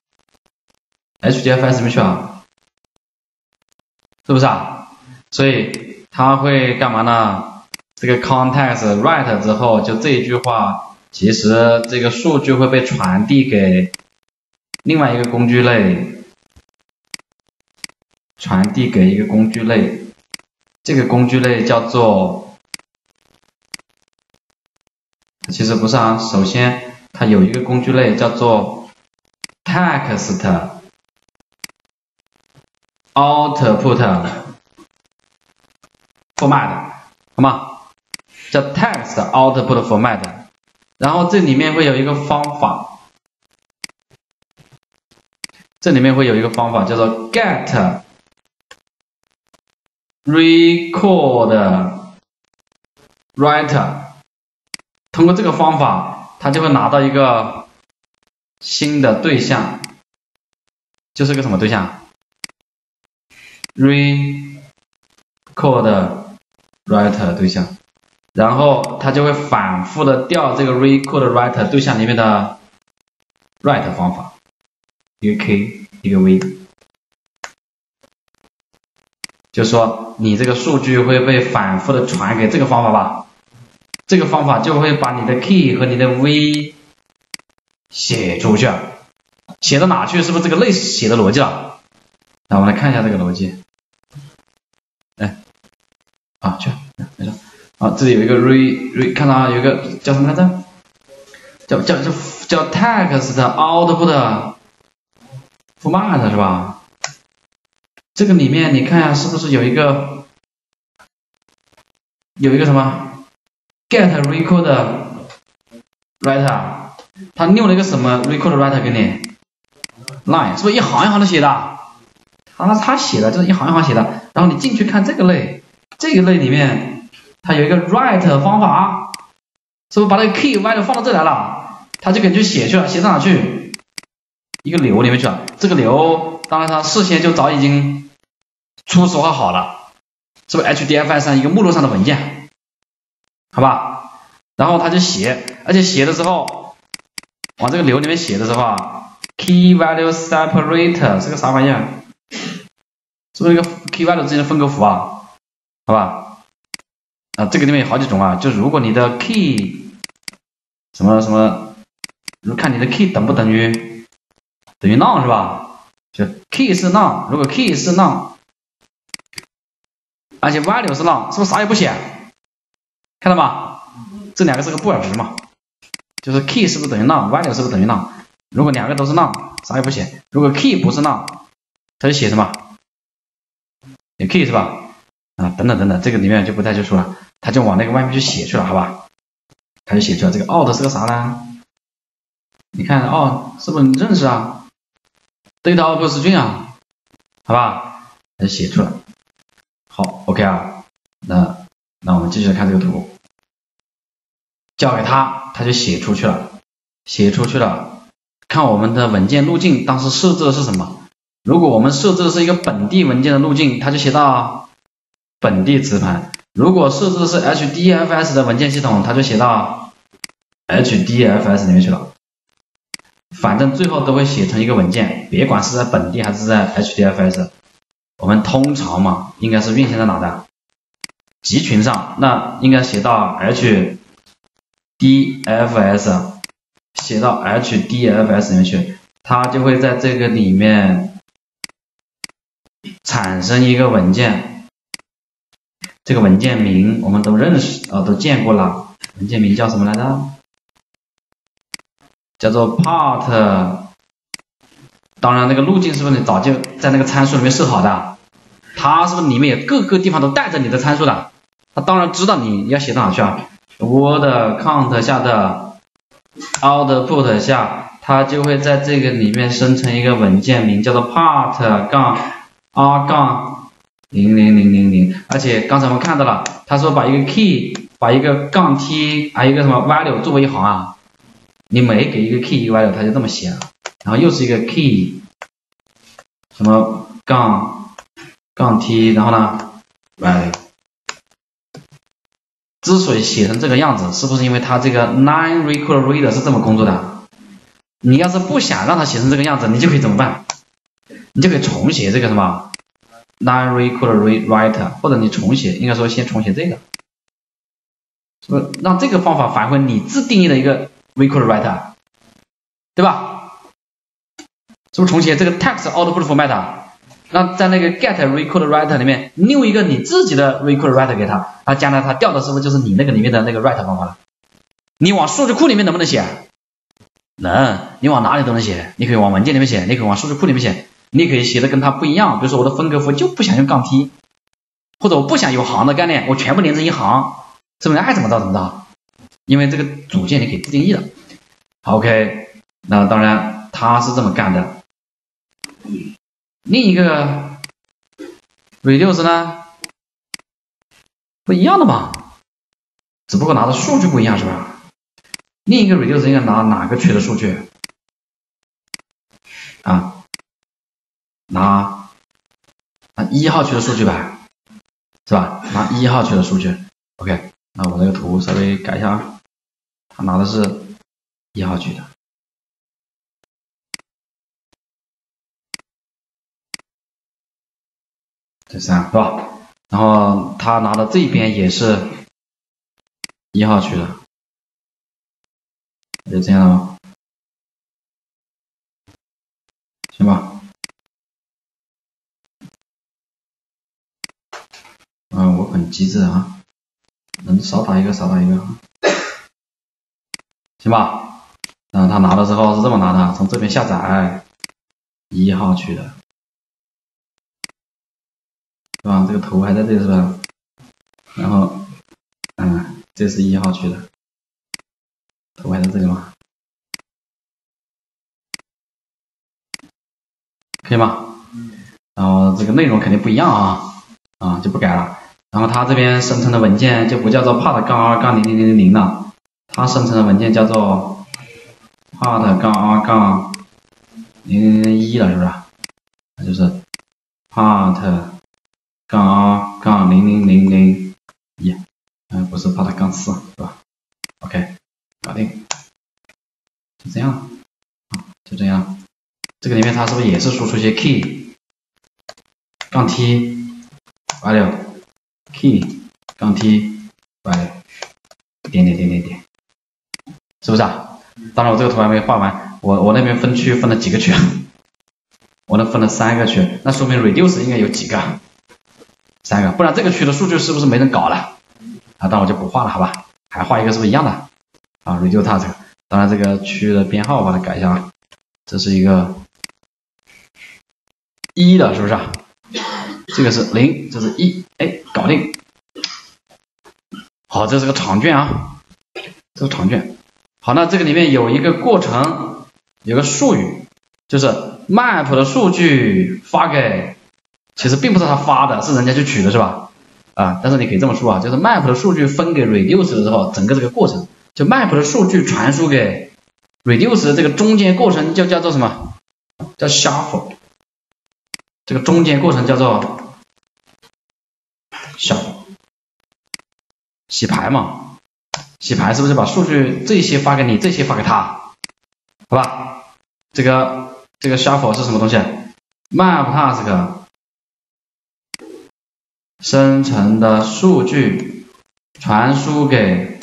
HDFS 里面去啊？是不是啊？所以他会干嘛呢？这个 context write 之后，就这一句话其实这个数据会被传递给另外一个工具类，这个工具类叫做，其实不是啊，首先它有一个工具类叫做 text output format， 好吗？叫 text output format， 然后这里面会有一个方法，叫做 get record writer， 通过这个方法，它就会拿到一个新的对象，就是个什么对象 ？record writer 对象，然后它就会反复的调这个 record writer 对象里面的 write 方法，一个 k 一个 v， 就是说你这个数据会被反复的传给这个方法吧，这个方法就会把你的 key 和你的 v 写出去，写到哪去？是不是这个类写的逻辑了？那我们来看一下这个逻辑。去，没事。这里有一个 看到有一个叫什么来着？叫 text output format 是吧？这个里面你看一下是不是有一个什么 get record writer， 他用了一个什么 record writer 给你 line， 是不是一行一行的写的？他写的就是一行一行写的，然后你进去看这个类里面它有一个 write 方法，是不是把那个 key value 放到这来了？它就给你去写去了，写到哪去？一个流里面去了。这个流当然它事先就早已经初始化好了，是不是 HDFS 上一个目录上的文件？好吧，然后它就写，而且写的时候往这个流里面写的时候key value separator 是个啥玩意儿？是不是一个 key value 之间的分割符好吧？这个里面有好几种就如果你的 key 什么，看你的 key 等不等于none 是吧？就 key 是 none， 如果 key 是 none， 而且 value 是 none， 是不是啥也不写？看到吗？这两个是个布尔值嘛，就是 key 是不是等于 none， value 是不是等于 none？ 如果两个都是 none， 啥也不写；如果 key 不是 none， 它就写什么？有 key 是吧？等等，这个里面就不太去说了，他就往那个外面去写去了，好吧？他就写出来这个 out 是个啥呢？你看是不是你认识啊 ？data output string 好吧？他就写出来。好 ，OK 那我们继续来看这个图，交给他，他就写出去了。看我们的文件路径，当时设置的是什么？如果我们设置的是一个本地文件的路径，它就写到本地磁盘；如果设置的是 HDFS 的文件系统，它就写到 HDFS 里面去了。反正最后都会写成一个文件，别管是在本地还是在 HDFS。我们通常嘛，应该是运行在哪的？集群上，那应该写到 HDFS， 写到 HDFS 里面去，它就会在这个里面产生一个文件，这个文件名我们都认识都见过了，文件名叫什么来着？叫做 part。当然那个路径是不是你早就在那个参数里面设好的？它是不是里面有各个地方都带着你的参数的？它当然知道你要写到哪去Word count 下的 output 下，它就会在这个里面生成一个文件名叫做 part-r-0000， 而且刚才我们看到了，他说把一个 key 把一个杠 t 还有一个什么 value 作为一行你每给一个 key 一个 value 它就这么写然后又是一个 key 什么杠 t 然后呢 value。之所以写成这个样子，是不是因为它这个 line record reader 是这么工作的？你要是不想让它写成这个样子，你就可以怎么办？你就可以重写这个什么 line record writer， 或者你重写，应该说先重写这个，是不是让这个方法返回你自定义的一个 record write， 对吧？是不是重写这个 text output format？ 那在那个 get record write 里面 new 一个你自己的 record write 给他，那将来他调的是不是就是你那个里面的那个 write 方法了？你往数据库里面能不能写？能，你往哪里都能写，你可以往文件里面写，你可以往数据库里面写，你可以写的跟它不一样。比如说我的分割符就不想用杠 T， 或者我不想有行的概念，我全部连成一行，是不是爱怎么着怎么着？因为这个组件你可以自定义的。好 ，OK， 那当然他是这么干的。另一个 reduce 呢，不一样的嘛，只不过拿的数据不一样，是吧？另一个 reduce 应该拿哪个区的数据啊？拿1号区的数据吧，是吧？拿1号区的数据。OK， 那我这个图稍微改一下啊，他拿的是1号区的。这3是吧？然后他拿的这边也是1号区的。就这样了，行吧？我很机智啊，能少打一个少打一个，行吧？他拿的时候是这么拿的，从这边下载1号区的，是吧？这个头还在这里是吧？然后，这是1号区的，头还在这里吗？可以吗？然后这个内容肯定不一样啊，就不改了。然后它这边生成的文件就不叫做 part-r-0000 了，它生成的文件叫做 part-r-0001 了，是不是？那就是 part-r-0001，不是 part-4 是吧 ？OK， 搞定，就这样，就这样。这个里面它是不是也是输出一些 key 杠 t value key 杠 t value 点，是不是啊？当然我这个图还没画完，我那边分区分了几个区啊？我那分了3个区，那说明 reduce 应该有几个？3个，不然这个区的数据是不是没人搞了？当然我就不画了，好吧？还画一个是不是一样的？reduce task， 当然这个区的编号我把它改一下啊，这是一个1的，是不是啊？这个是0，这是1，搞定。好，这是个长卷啊，这是长卷。好，那这个里面有一个过程，有个术语，就是 map 的数据发给，其实并不是他发的，是人家去取的，是吧？但是你可以这么说啊，就是 map 的数据分给 reduce 的时候，整个这个过程，就 map 的数据传输给 reduce 的这个中间过程就叫做什么？叫 shuffle。这个中间过程叫做 shuffle， 洗牌嘛，洗牌是不是把数据这些发给你，这些发给他，好吧？这个 shuffle 是什么东西 ？map task 生成的数据传输给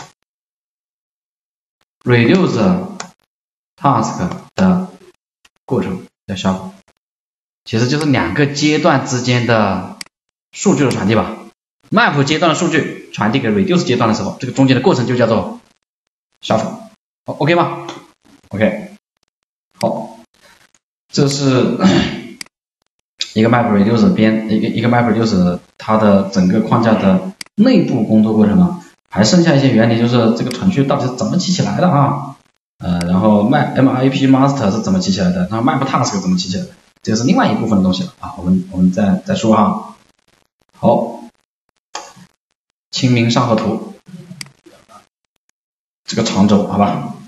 reduce task 的过程叫 shuffle。其实就是2个阶段之间的数据的传递吧。map 阶段的数据传递给 reduce 阶段的时候，这个中间的过程就叫做 shuffle。OK 吗 ？OK。好，这是一个 map reduce 一个 map reduce 它的整个框架的内部工作过程啊，还剩下一些原理，就是这个程序到底是怎么起起来的啊？然后 MIP master 是怎么起起来的？然后 map task 怎么起起来的？这是另外一部分的东西了啊，我们再说哈。好，清明上河图，这个长轴，好吧。